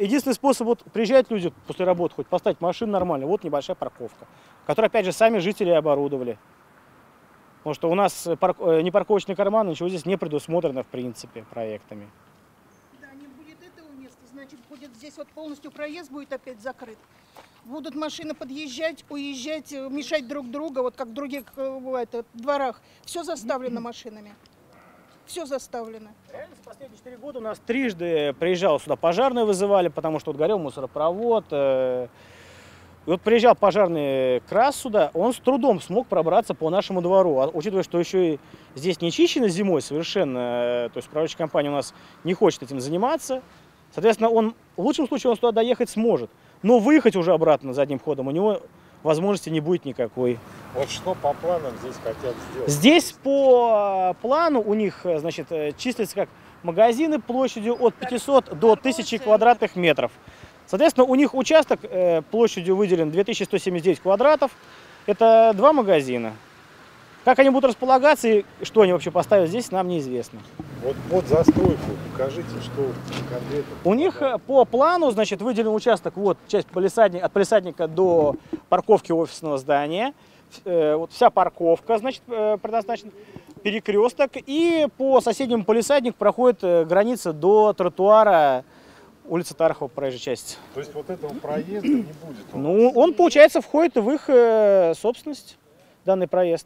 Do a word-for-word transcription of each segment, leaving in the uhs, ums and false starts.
единственный способ, вот приезжают люди после работы, хоть поставить машину нормально, вот небольшая парковка, которую, опять же, сами жители оборудовали. Потому что у нас парк, не парковочный карман, ничего здесь не предусмотрено, в принципе, проектами. Да, не будет этого места, значит, будет здесь вот полностью проезд будет опять закрыт. Будут машины подъезжать, уезжать, мешать друг другу, вот как в других бывает, в дворах. Все заставлено машинами. Все заставлено. Реально, за последние четыре года у нас трижды приезжал сюда пожарные вызывали, потому что вот горел мусоропровод. И вот приезжал пожарный КРАС сюда, он с трудом смог пробраться по нашему двору. А учитывая, что еще и здесь не чищено зимой совершенно, то есть управляющая компания у нас не хочет этим заниматься, соответственно, он в лучшем случае он сюда доехать сможет. Но выехать уже обратно задним ходом у него возможности не будет никакой. Вот что по планам здесь хотят сделать? Здесь по плану у них, значит, числятся как магазины площадью от пятисот до тысячи квадратных метров. Соответственно, у них участок площадью выделен две тысячи сто семьдесят девять квадратов. Это два магазина. Как они будут располагаться и что они вообще поставят здесь, нам неизвестно. Вот под застройку покажите, что конкретно. У них по плану, значит, выделен участок, вот часть полисадника, от полисадника до парковки офисного здания. Вот вся парковка, значит, предназначена, перекресток. И по соседнему полисаднику проходит граница до тротуара улицы Тархова, проезжей части. То есть вот этого проезда не будет? Он ну, он, получается, входит в их собственность, данный проезд.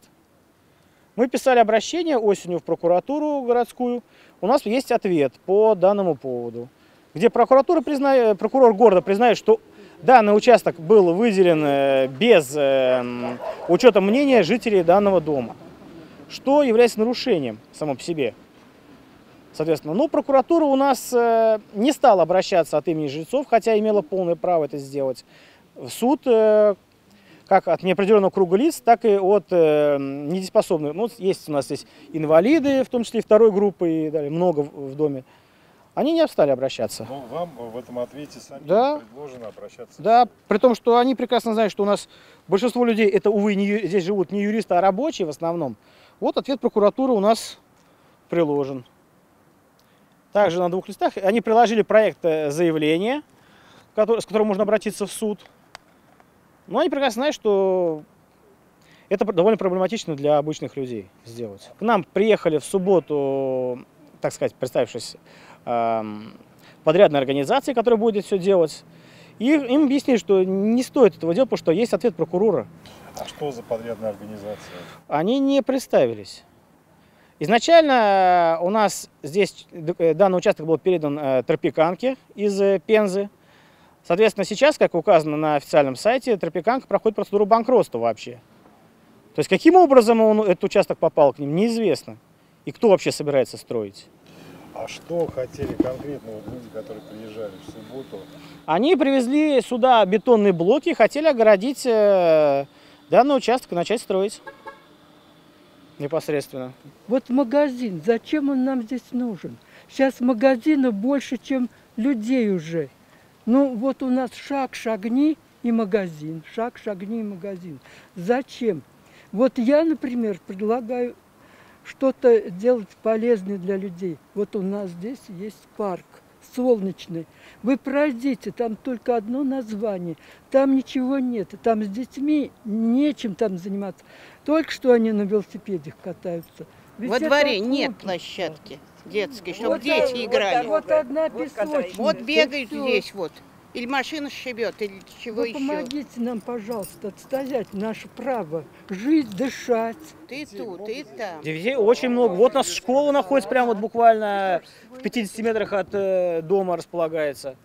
Мы писали обращение осенью в прокуратуру городскую. У нас есть ответ по данному поводу, где прокуратура признает, прокурор города признает, что данный участок был выделен без э, учета мнения жителей данного дома, что является нарушением само по себе. Соответственно, но прокуратура у нас э, не стала обращаться от имени жильцов, хотя имела полное право это сделать, в суд, э, как от неопределенного круга лиц, так и от э, недееспособных. Ну, есть у нас здесь инвалиды, в том числе и второй группы, и далее, много в, в доме. Они не стали обращаться. Но вам в этом ответе сами да. предложено обращаться. Да, при том, что они прекрасно знают, что у нас большинство людей, это, увы, не, здесь живут не юристы, а рабочие в основном. Вот ответ прокуратуры у нас приложен. Также на двух листах они приложили проект заявления, который, с которым можно обратиться в суд. Но они прекрасно знают, что это довольно проблематично для обычных людей сделать. К нам приехали в субботу, так сказать, представившись, подрядной организации, которая будет все делать. И им объяснили, что не стоит этого делать, потому что есть ответ прокурора. А что за подрядная организация? Они не представились. Изначально у нас здесь данный участок был передан Тропиканке из Пензы. Соответственно, сейчас, как указано на официальном сайте, Тропиканка проходит процедуру банкротства вообще. То есть, каким образом он, этот участок попал к ним, неизвестно. И кто вообще собирается строить. А что хотели конкретно вот люди, которые приезжали в субботу? Они привезли сюда бетонные блоки и хотели огородить э, данный участок и начать строить непосредственно. Вот магазин, зачем он нам здесь нужен? Сейчас магазинов больше, чем людей уже. Ну вот у нас шаг, шагни и магазин, шаг, шагни и магазин. Зачем? Вот я, например, предлагаю что-то делать полезное для людей. Вот у нас здесь есть парк солнечный. Вы пройдите, там только одно название, там ничего нет, там с детьми нечем там заниматься. Только что они на велосипедах катаются. Ведь Во дворе это нет комплекс. Площадки детской, чтобы Вот, дети вот, играли. Вот, вот одна песочница. Вот бегают Всё. здесь вот. Или машина шибет, или чего Вы еще. помогите нам, пожалуйста, отстоять наше право жить, дышать. Ты тут, ты там. Детей очень много. Вот у нас школа находится прямо вот буквально в пятидесяти метрах от э, дома располагается.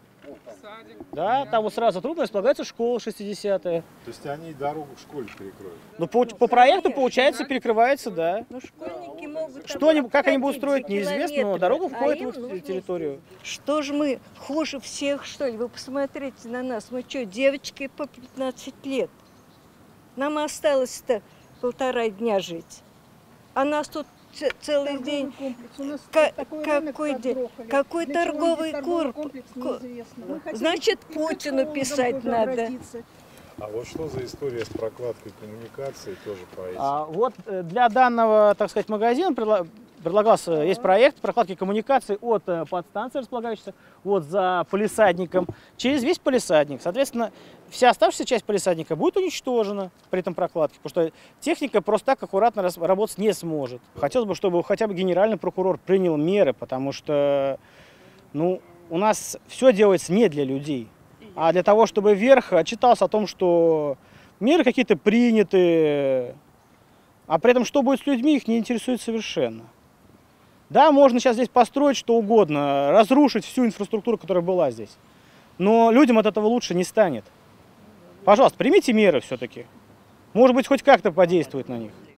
Да, там вот сразу трудно располагается школа шестидесятая. То есть они дорогу в школе перекроют? Ну, по, по проекту, получается, перекрывается, да. Но школьники могут... Что они, как они будут строить, неизвестно, но дорога входит в их территорию. Что же мы хуже всех, что ли? Вы посмотрите на нас. Мы что, девочки по пятнадцать лет? Нам осталось-то полтора дня жить. А нас тут целый торговый день. Ка какой день? Какой торговый комплекс? Значит, Путину писать надо. А вот что за история с прокладкой коммуникации тоже по этим? А, вот для данного, так сказать, магазина предлагался, есть проект прокладки коммуникаций от э, подстанции, располагающейся вот за палисадником, через весь палисадник. Соответственно, вся оставшаяся часть палисадника будет уничтожена при этом прокладке, потому что техника просто так аккуратно рас- работать не сможет. Хотелось бы, чтобы хотя бы генеральный прокурор принял меры, потому что ну, у нас все делается не для людей, а для того, чтобы верх отчитался о том, что меры какие-то приняты, а при этом что будет с людьми, их не интересует совершенно. Да, можно сейчас здесь построить что угодно, разрушить всю инфраструктуру, которая была здесь. Но людям от этого лучше не станет. Пожалуйста, примите меры все-таки. Может быть, хоть как-то подействует на них.